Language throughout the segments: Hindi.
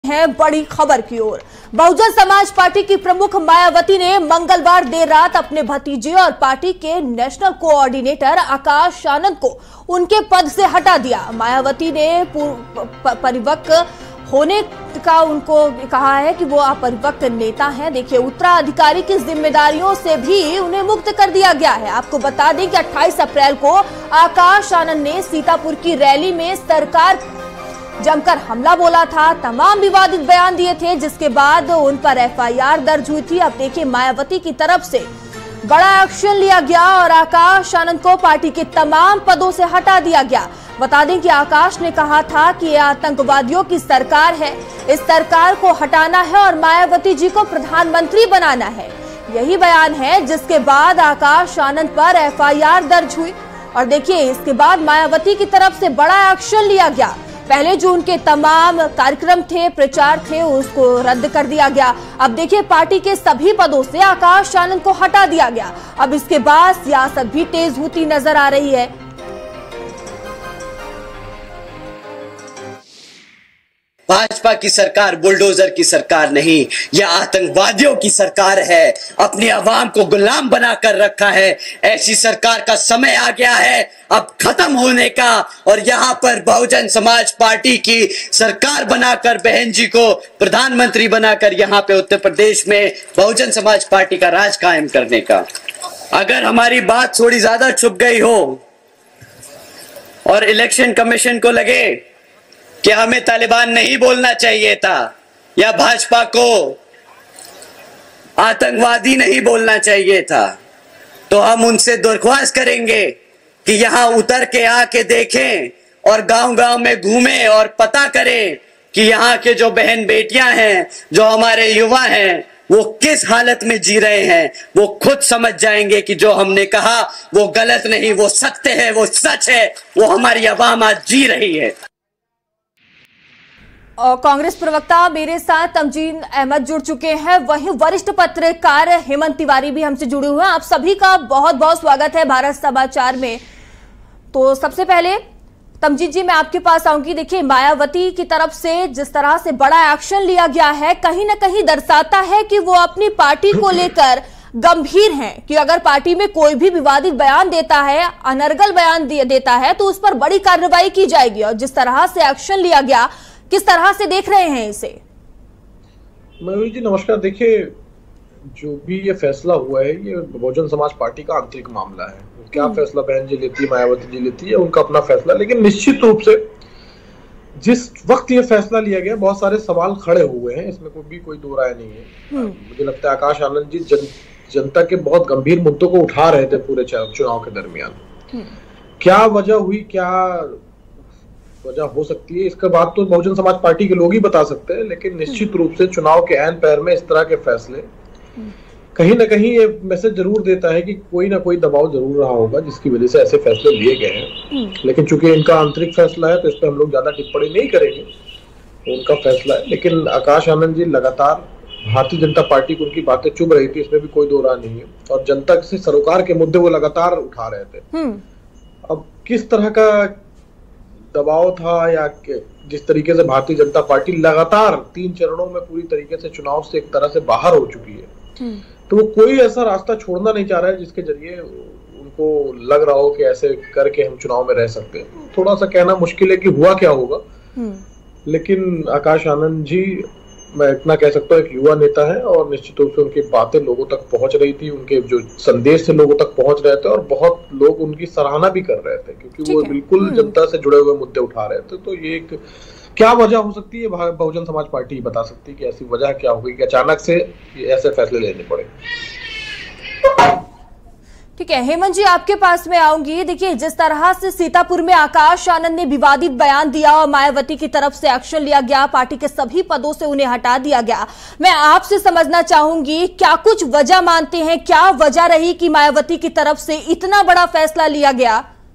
है बड़ी खबर की ओर। बहुजन समाज पार्टी की प्रमुख मायावती ने मंगलवार देर रात अपने भतीजे और पार्टी के नेशनल कोऑर्डिनेटर आकाश आनंद को उनके पद से हटा दिया। मायावती ने परिपक्व होने का उनको कहा है कि वो अपरिपक्व नेता हैं। देखिए, उत्तराधिकारी की जिम्मेदारियों से भी उन्हें मुक्त कर दिया गया है। आपको बता दें कि 28 अप्रैल को आकाश आनंद ने सीतापुर की रैली में सरकार जमकर हमला बोला था, तमाम विवादित बयान दिए थे, जिसके बाद उन पर एफआईआर दर्ज हुई थी। अब देखिए, मायावती की तरफ से बड़ा एक्शन लिया गया और आकाश आनंद को पार्टी के तमाम पदों से हटा दिया गया। बता दें कि आकाश ने कहा था कि यह आतंकवादियों की सरकार है, इस सरकार को हटाना है और मायावती जी को प्रधानमंत्री बनाना है। यही बयान है जिसके बाद आकाश आनंद पर एफआईआर दर्ज हुई। और देखिए, इसके बाद मायावती की तरफ से बड़ा एक्शन लिया गया। पहले जो उनके तमाम कार्यक्रम थे, प्रचार थे, उसको रद्द कर दिया गया। अब देखिए, पार्टी के सभी पदों से आकाश आनंद को हटा दिया गया। अब इसके बाद सियासत भी तेज होती नजर आ रही है। भाजपा की सरकार बुलडोजर की सरकार नहीं, यह आतंकवादियों की सरकार है। अपनी आवाम को गुलाम बनाकर रखा है। ऐसी सरकार का समय आ गया है अब खत्म होने का। और यहाँ पर बहुजन समाज पार्टी की सरकार बनाकर बहन जी को प्रधानमंत्री बनाकर यहाँ पे उत्तर प्रदेश में बहुजन समाज पार्टी का राज कायम करने का। अगर हमारी बात थोड़ी ज्यादा छुप गई हो और इलेक्शन कमीशन को लगे कि हमें तालिबान नहीं बोलना चाहिए था या भाजपा को आतंकवादी नहीं बोलना चाहिए था, तो हम उनसे दरख्वास्त करेंगे कि यहां उतर के आके देखें और गांव-गांव में घूमें और पता करें कि यहां के जो बहन बेटियां हैं, जो हमारे युवा हैं, वो किस हालत में जी रहे हैं। वो खुद समझ जाएंगे कि जो हमने कहा वो गलत नहीं, वो सत्य है, वो सच है, वो हमारी आवाम आज जी रही है। और कांग्रेस प्रवक्ता मेरे साथ तमजीन अहमद जुड़ चुके हैं, वहीं वरिष्ठ पत्रकार हेमंत तिवारी भी हमसे जुड़े हुए हैं। आप सभी का बहुत बहुत स्वागत है भारत समाचार में। तो सबसे पहले तमजीन जी, मैं आपके पास आऊंगी। देखिए, मायावती की तरफ से जिस तरह से बड़ा एक्शन लिया गया है, कहीं ना कहीं दर्शाता है कि वो अपनी पार्टी को लेकर गंभीर हैं कि अगर पार्टी में कोई भी विवादित बयान देता है, अनर्गल बयान देता है, तो उस पर बड़ी कार्रवाई की जाएगी। और जिस तरह से एक्शन लिया गया, किस तरह से देख रहे हैं इसे? मयूरी जी नमस्कार। देखिए, जो भी ये फैसला हुआ है, ये बहुजन समाज पार्टी का आंतरिक मामला है। क्या फैसला बहन जी लेती है, मायावती जी लेती है, उनका अपना फैसला। लेकिन निश्चित रूप से जिस वक्त ये फैसला लिया गया, बहुत सारे सवाल खड़े हुए हैं, इसमें कोई दो राय नहीं है। मुझे लगता है आकाश आनंद जी जनता के बहुत गंभीर मुद्दों को उठा रहे थे पूरे चुनाव के दरमियान। क्या वजह हुई, क्या वजह हो सकती है, इसके बाद तो बहुजन समाज पार्टी के लोग ही बता सकते हैं। लेकिन निश्चित रूप से चुनाव के ऐन पैर में इस तरह के फैसले कहीं ना कहीं ये मैसेज जरूर देता है कि कोई ना कोई दबाव जरूर रहा होगा जिसकी वजह से ऐसे फैसले लिए गए हैं। लेकिन चूंकि इनका आंतरिक फैसला है तो इस पर हम लोग ज्यादा टिप्पणी नहीं करेंगे, उनका फैसला है। लेकिन आकाश आनंद जी लगातार भारतीय जनता पार्टी को उनकी बातें चुभ रही थी, इसमें भी कोई दो राय नहीं है। और जनता से सरोकार के मुद्दे वो लगातार उठा रहे थे। अब किस तरह का दबाव था या जिस तरीके से भारतीय जनता पार्टी लगातार 3 चरणों में पूरी तरीके से चुनाव से एक तरह से बाहर हो चुकी है, तो वो कोई ऐसा रास्ता छोड़ना नहीं चाह रहा है जिसके जरिए उनको लग रहा हो कि ऐसे करके हम चुनाव में रह सकते हैं। थोड़ा सा कहना मुश्किल है कि हुआ क्या होगा। लेकिन आकाश आनंद जी, मैं इतना कह सकता हूँ, एक युवा नेता है और निश्चित रूप से उनकी बातें लोगों तक पहुंच रही थी, उनके जो संदेश से लोगों तक पहुंच रहे थे और बहुत लोग उनकी सराहना भी कर रहे थे क्योंकि वो बिल्कुल जनता से जुड़े हुए मुद्दे उठा रहे थे। तो ये एक क्या वजह हो सकती है, बहुजन समाज पार्टी बता सकती है कि ऐसी वजह क्या होगी कि अचानक से ऐसे फैसले लेने पड़े। ठीक है, हेमंत जी आपके पास में आऊंगी। देखिए, जिस तरह से सीतापुर में आकाश आनंद ने विवादित बयान दिया और मायावती की तरफ से एक्शन लिया गया, पार्टी के सभी पदों से उन्हें हटा दिया गया, मैं आपसे समझना चाहूंगी, क्या कुछ वजह मानते हैं, क्या वजह रही कि मायावती की तरफ से इतना बड़ा फैसला लिया गया?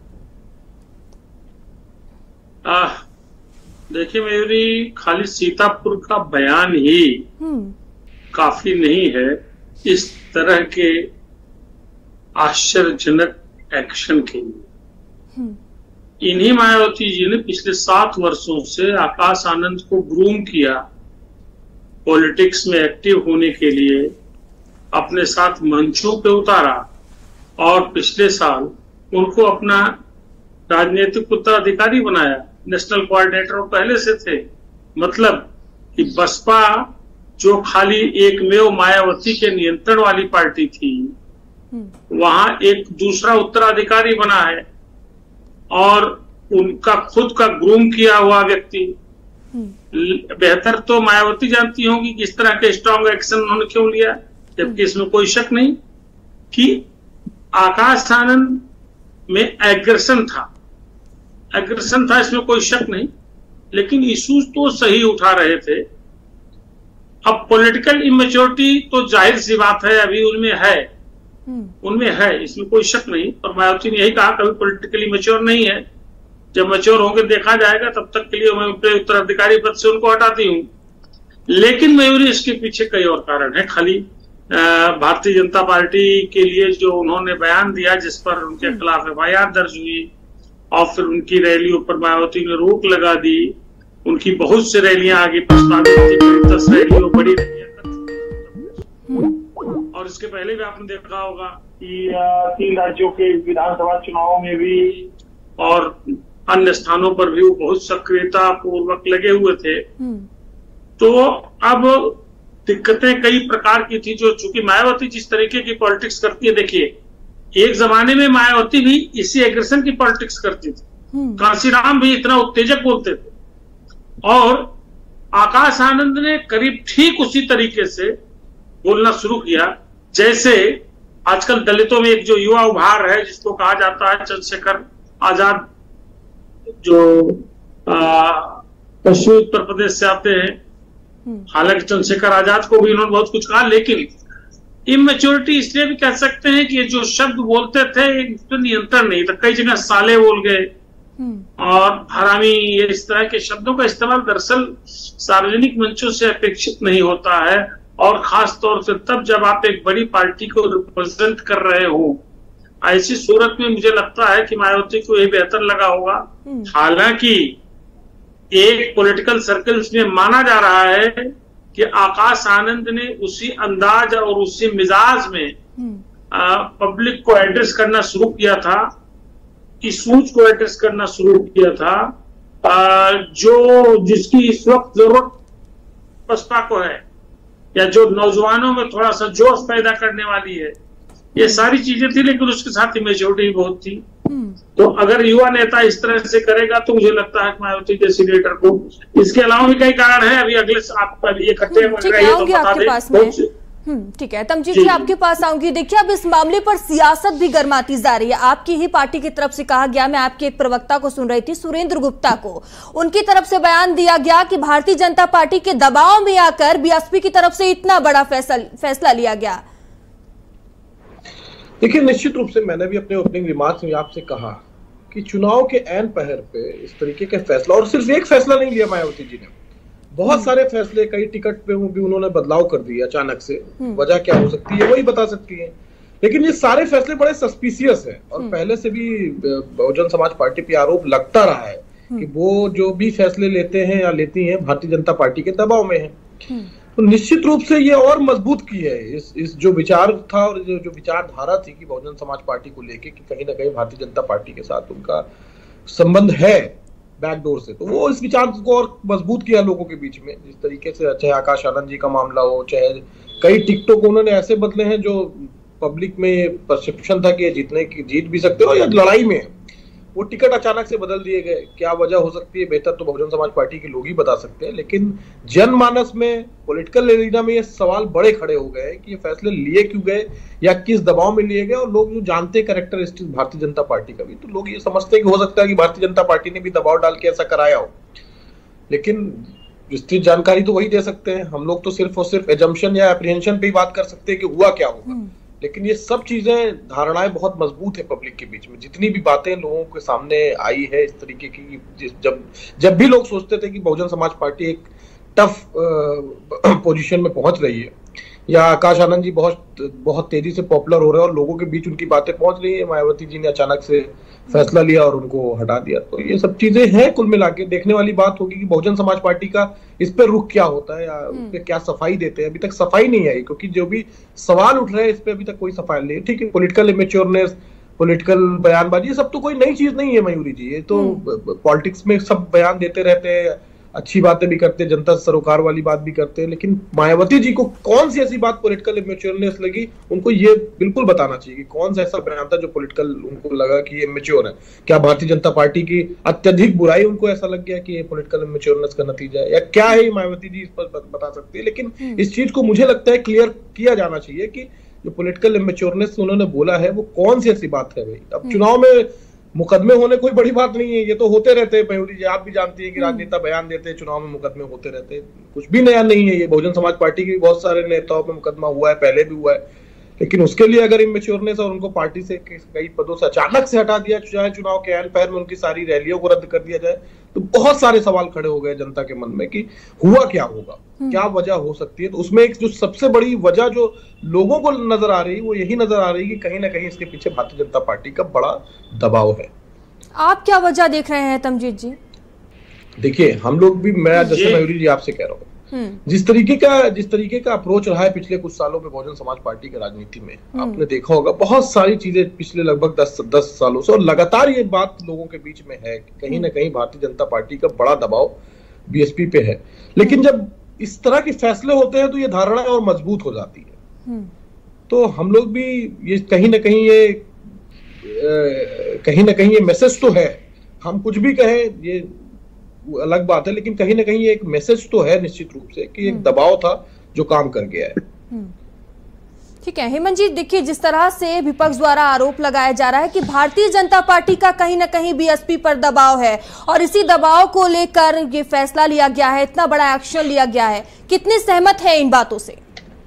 देखिए मयूरी, खाली सीतापुर का बयान ही काफी नहीं है इस तरह के आश्चर्यजनक एक्शन के लिए। इन्हीं मायावती जी ने पिछले 7 वर्षों से आकाश आनंद को ग्रूम किया पॉलिटिक्स में एक्टिव होने के लिए अपने साथ मंचों पे उतारा और पिछले साल उनको अपना राजनीतिक उत्तराधिकारी बनाया। नेशनल कोऑर्डिनेटर पहले से थे। मतलब कि बसपा जो खाली एकमेव मायावती के नियंत्रण वाली पार्टी थी, वहां एक दूसरा उत्तराधिकारी बना है और उनका खुद का ग्रूम किया हुआ व्यक्ति। बेहतर तो मायावती जानती होंगी कि इस तरह के स्ट्रॉन्ग एक्शन उन्होंने क्यों लिया, जबकि इसमें कोई शक नहीं कि आकाश आनंद में एग्रेशन था, इसमें कोई शक नहीं, लेकिन इश्यूज तो सही उठा रहे थे। अब पॉलिटिकल इमेच्योरिटी तो जाहिर सी बात है अभी उनमें है, इसमें कोई शक नहीं। और मायावती ने यही कहा कभी पॉलिटिकली मैच्योर नहीं है, जब मैच्योर होंगे देखा जाएगा, तब तक के लिए मैं उत्तराधिकारी पद से उनको हटाती हूँ। लेकिन मयूरी इसके पीछे कई और कारण है। खाली भारतीय जनता पार्टी के लिए जो उन्होंने बयान दिया जिस पर उनके खिलाफ FIR दर्ज हुई और फिर उनकी रैलियों पर मायावती ने रोक लगा दी, उनकी बहुत सी रैलियां आगे प्रस्तावित थी, 10 रैलियों बड़ी रैलियां। और इसके पहले भी आपने देखा होगा कि 3 राज्यों के विधानसभा चुनावों में भी और अन्य स्थानों पर भी वो बहुत सक्रियता पूर्वक लगे हुए थे। तो अब दिक्कतें कई प्रकार की थी, जो चूंकि मायावती जिस तरीके की पॉलिटिक्स करती है, देखिए एक जमाने में मायावती भी इसी एग्रेशन की पॉलिटिक्स करती थी। कांशीराम भी इतना उत्तेजक बोलते थे और आकाश आनंद ने करीब ठीक उसी तरीके से बोलना शुरू किया जैसे आजकल दलितों में एक जो युवा उभार है जिसको कहा जाता है चंद्रशेखर आजाद, जो पश्चिमी उत्तर प्रदेश से आते हैं। हालांकि चंद्रशेखर आजाद को भी इन्होंने बहुत कुछ कहा, लेकिन इमेच्योरिटी इसलिए भी कह सकते हैं कि ये जो शब्द बोलते थे इस पर नियंत्रण नहीं था। कई जगह साले बोल गए और हरामी, ये इस तरह के शब्दों का इस्तेमाल दरअसल सार्वजनिक मंचों से अपेक्षित नहीं होता है, और खास तौर से तब जब आप एक बड़ी पार्टी को रिप्रेजेंट कर रहे हो। ऐसी सूरत में मुझे लगता है कि मायावती को यही बेहतर लगा होगा। हालांकि एक पॉलिटिकल सर्कल्स में माना जा रहा है कि आकाश आनंद ने उसी अंदाज और उसी मिजाज में पब्लिक को एड्रेस करना शुरू किया था, इशूज को एड्रेस करना शुरू किया था, जिसकी इस वक्त जरूरत बसपा को है, या जो नौजवानों में थोड़ा सा जोश पैदा करने वाली है। ये सारी चीजें थी, लेकिन उसके साथ इमेच्योरिटी बहुत थी। तो अगर युवा नेता इस तरह से करेगा तो मुझे लगता है मायावती जैसी लीडर को, इसके अलावा भी कई कारण है। अभी अगले आपका इकट्ठे ठीक है तमजीद जी, आपके पास आऊंगी। देखिए अब इस मामले पर सियासत भी गर्माती जा रही है। आपकी ही पार्टी की तरफ से कहा गया, मैं आपके एक प्रवक्ता को सुन रही थी, सुरेंद्र गुप्ता को, उनकी तरफ से बयान दिया गया कि भारतीय जनता पार्टी के दबाव में आकर बीएसपी की तरफ से इतना बड़ा फैसला लिया गया। देखिए निश्चित रूप से मैंने भी अपने ओपनिंग रिमार्क्स में आपसे कहा कि चुनाव के ऐन पहर पे इस तरीके के फैसला, और सिर्फ एक फैसला नहीं लिया मायावती जी ने, बहुत सारे फैसले, कई टिकट पे भी उन्होंने बदलाव कर दिया अचानक से। वजह क्या हो सकती है वही बता सकती है, लेकिन ये सारे फैसले बड़े सस्पिशियस है। और पहले से भी बहुजन समाज पार्टी पे आरोप लगता रहा है कि वो जो भी फैसले लेते हैं या लेती हैं भारतीय जनता पार्टी के दबाव में है। तो निश्चित रूप से ये और मजबूत की है इस जो विचार था और जो विचारधारा थी कि बहुजन समाज पार्टी को लेके कि कहीं ना कहीं भारतीय जनता पार्टी के साथ उनका संबंध है बैकडोर से, तो वो इस विचार को और मजबूत किया लोगों के बीच में। जिस तरीके से चाहे आकाश आनंद जी का मामला हो, चाहे कई टिकटों को उन्होंने ऐसे बदले हैं जो पब्लिक में परसेप्शन था कि जीत भी सकते हो या लड़ाई में, वो टिकट अचानक से बदल दिए गए। क्या वजह हो सकती है बेहतर तो बहुजन समाज पार्टी के लोग ही बता सकते हैं, लेकिन जनमानस में, पॉलिटिकल एरिना में ये सवाल बड़े खड़े हो गए कि ये फैसले लिए क्यों गए या किस दबाव में लिए गए। और लोग जो जानते कैरेक्टरिस्टिक भारतीय जनता पार्टी का भी, तो लोग ये समझते हैं कि हो सकता है कि भारतीय जनता पार्टी ने भी दबाव डाल के ऐसा कराया हो, लेकिन विस्तृत जानकारी तो वही दे सकते हैं। हम लोग तो सिर्फ और सिर्फ एजम्पशन या एप्रीहेंशन पे ही बात कर सकते हैं कि हुआ क्या होगा, लेकिन ये सब चीजें, धारणाएं बहुत मजबूत है पब्लिक के बीच में। जितनी भी बातें लोगों के सामने आई है इस तरीके की, जब भी लोग सोचते थे कि बहुजन समाज पार्टी एक टफ पोजीशन में पहुंच रही है या आकाश आनंद जी बहुत तेजी से पॉपुलर हो रहे हैं और लोगों के बीच उनकी बातें पहुंच रही है, मायावती जी ने अचानक से फैसला लिया और उनको हटा दिया। तो ये सब चीजें हैं, कुल मिला के देखने वाली बात होगी कि बहुजन समाज पार्टी का इस पर रुख क्या होता है या उस पर क्या सफाई देते हैं। अभी तक सफाई नहीं आई, क्योंकि जो भी सवाल उठ रहे हैं इस पे अभी तक कोई सफाई नहीं है। ठीक है, पॉलिटिकल इमेच्योरनेस, पॉलिटिकल बयानबाजी, ये सब तो कोई नई चीज नहीं है मयूरी जी। ये तो पॉलिटिक्स में सब बयान देते रहते हैं, अच्छी बातें भी करते हैं, जनता सरोकार वाली बात भी करते हैं। लेकिन मायावती जी को कौन सी ऐसी बात पॉलिटिकल इमेच्योरनेस लगी, उनको ये बिल्कुल बताना चाहिए कि कौन सा ऐसा बयान था जो पॉलिटिकल उनको लगा कि ये इमेच्योर है। क्या भारतीय जनता पार्टी की अत्यधिक बुराई उनको ऐसा लग गया कि ये पॉलिटिकल इमेच्योरनेस का नतीजा है, या क्या है, मायावती जी इस पर बता सकती है। लेकिन इस चीज को मुझे लगता है क्लियर किया जाना चाहिए कि जो पॉलिटिकल इमेच्योरनेस उन्होंने बोला है वो कौन सी ऐसी बात है। भाई अब चुनाव में मुकदमे होने कोई बड़ी बात नहीं है, ये तो होते रहते हैं मयूरी जी, आप भी जानती हैं कि राजनेता बयान देते हैं, चुनाव में मुकदमे होते रहते हैं, कुछ भी नया नहीं है। ये बहुजन समाज पार्टी के भी बहुत सारे नेताओं पे मुकदमा हुआ है, पहले भी हुआ है। लेकिन उसके लिए अगर इमेच्योरनेस और उनको पार्टी से कई पदों से अचानक से हटा दिया, चाहे चुनाव के ऐन पहर में उनकी सारी रैलियों को रद्द कर दिया जाए, तो बहुत सारे सवाल खड़े हो गए जनता के मन में कि हुआ क्या होगा, क्या वजह हो सकती है। तो उसमें एक जो सबसे बड़ी वजह जो लोगों को नजर आ रही है वो यही नजर आ रही है कि कहीं ना कहीं इसके पीछे भारतीय जनता पार्टी का बड़ा दबाव है। आप क्या वजह देख रहे हैं तमजीद जी? देखिए, हम लोग भी, मैं जैसे मयूरी जी आपसे कह रहा हूँ, जिस तरीके का अप्रोच रहा है पिछले कुछ सालों में बहुजन समाज पार्टी की राजनीति में, आपने देखा होगा बहुत सारी चीजें पिछले लगभग 10 सालों से, और लगातार ये बात लोगों के बीच में है कि कहीं ना कहीं भारतीय जनता पार्टी का बड़ा दबाव बीएसपी पे है। लेकिन जब इस तरह के फैसले होते हैं तो ये धारणा और मजबूत हो जाती है। तो हम लोग भी ये कहीं ना कहीं ये मैसेज तो है, हम कुछ भी कहें ये अलग बात है, लेकिन कहीं ना कहीं एक मैसेज तो है निश्चित रूप से कि एक दबाव था जो काम कर गया है। ठीक है हेमंत जी, देखिए जिस तरह से विपक्ष द्वारा आरोप लगाया जा रहा है कि भारतीय जनता पार्टी का कहीं ना कहीं बीएसपी पर दबाव है और इसी दबाव को लेकर ये फैसला लिया गया है, इतना बड़ा एक्शन लिया गया है, कितने सहमत है इन बातों से?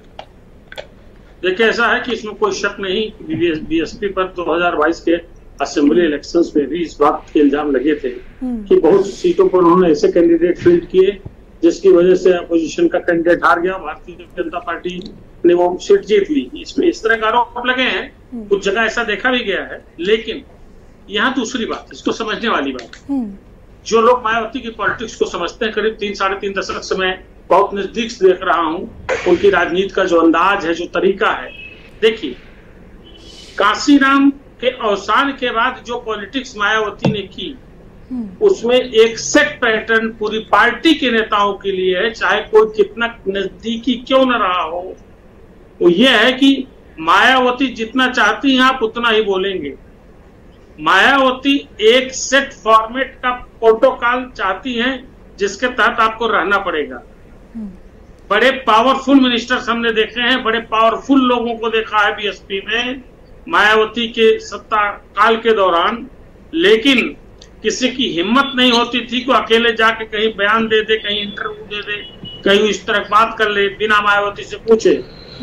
देखिए, ऐसा है कि इसमें कोई शक नहीं, बीएसपी पर 2022 के असेंबली इलेक्शंस में भी इस बात के इल्जाम लगे थे कि बहुत सी सीटों पर उन्होंने ऐसे कैंडिडेट फील्ड किए जिसकी वजह से अपोजिशन का कैंडिडेट हार गया, भारतीय जनता पार्टी ने वो सीट जीत ली। इसमें इस तरह का आरोप लगे हैं, कुछ जगह ऐसा देखा भी गया है। लेकिन यहाँ दूसरी बात, इसको समझने वाली बात, जो लोग मायावती की पॉलिटिक्स को समझते हैं, करीब 3-3.5 दशक से मैं बहुत नजदीक से देख रहा हूँ उनकी राजनीति का जो अंदाज है, जो तरीका है। देखिए, काशीराम के अवसान के बाद जो पॉलिटिक्स मायावती ने की, उसमें एक सेट पैटर्न पूरी पार्टी के नेताओं के लिए है, चाहे कोई कितना नजदीकी क्यों न रहा हो। वो ये है कि मायावती जितना चाहती हैं आप उतना ही बोलेंगे। मायावती एक सेट फॉर्मेट का प्रोटोकॉल चाहती हैं जिसके तहत आपको रहना पड़ेगा। बड़े पावरफुल मिनिस्टर्स हमने देखे हैं, बड़े पावरफुल लोगों को देखा है बीएसपी में मायावती के सत्ता काल के दौरान, लेकिन किसी की हिम्मत नहीं होती थी कि अकेले जाके कहीं बयान दे दे, कहीं इंटरव्यू दे दे, कहीं इस तरह बात कर ले बिना मायावती से पूछे।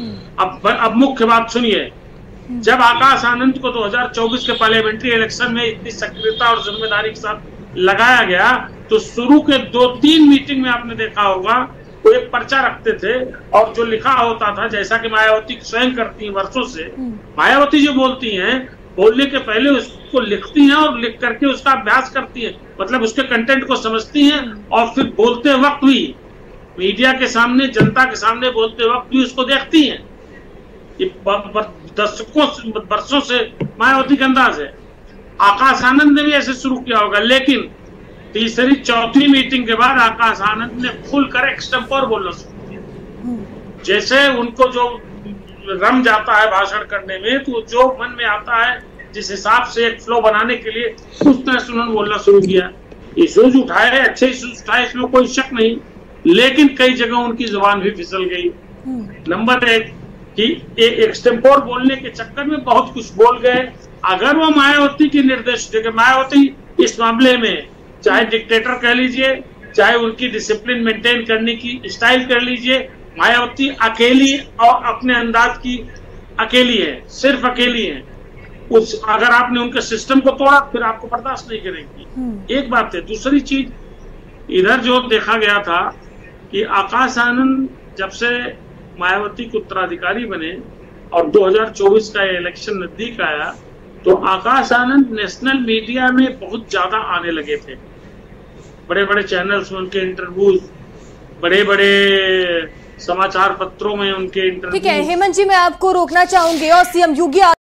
अब मुख्य बात सुनिए, जब आकाश आनंद को 2024 के पार्लियामेंट्री इलेक्शन में इतनी सक्रियता और जिम्मेदारी के साथ लगाया गया, तो शुरू के 2-3 मीटिंग में आपने देखा होगा वो एक पर्चा रखते थे और जो लिखा होता था, जैसा कि मायावती स्वयं करती हैं वर्षों से, मायावती जो बोलती हैं बोलने के पहले उसको लिखती हैं और लिख करके उसका अभ्यास करती हैं, मतलब उसके कंटेंट को समझती हैं और फिर बोलते वक्त भी मीडिया के सामने, जनता के सामने बोलते वक्त भी उसको देखती हैं। ये दशकों वर्षों से मायावती का अंदाज है। आकाश आनंद ने भी ऐसे शुरू किया होगा, लेकिन तीसरी-चौथी मीटिंग के बाद आकाश आनंद ने खुलकर एक्सटेम्पोर बोलना शुरू किया। जैसे उनको जो रम जाता है भाषण करने में, तो जो मन में आता है जिस हिसाब से एक फ्लो बनाने के लिए उस तरह से उन्होंने बोलना शुरू किया। इश्यूज उठाए, अच्छे इश्यूज उठाए, इसमें कोई शक नहीं, लेकिन कई जगह उनकी जुबान भी फिसल गई। नंबर 1 कि एक्सटेम्पोर बोलने के चक्कर में बहुत कुछ बोल गए। अगर वो मायावती की निर्देश देखे, मायावती इस मामले में चाहे डिक्टेटर कह लीजिए, चाहे उनकी डिसिप्लिन मेंटेन करने की स्टाइल कर लीजिए, मायावती अकेली और अपने अंदाज की अकेली है, सिर्फ अकेली है। अगर आपने उनके सिस्टम को तोड़ा फिर आपको बर्दाश्त नहीं करेंगी। एक बात है। दूसरी चीज, इधर जो देखा गया था कि आकाश आनंद जब से मायावती के उत्तराधिकारी बने और 2024 का इलेक्शन नजदीक आया तो आकाश आनंद नेशनल मीडिया में बहुत ज्यादा आने लगे थे। बड़े बड़े चैनल्स में उनके इंटरव्यूज, बड़े बड़े समाचार पत्रों में उनके इंटरव्यू। ठीक है हेमंत जी, मैं आपको रोकना चाहूंगी और सीएम योगी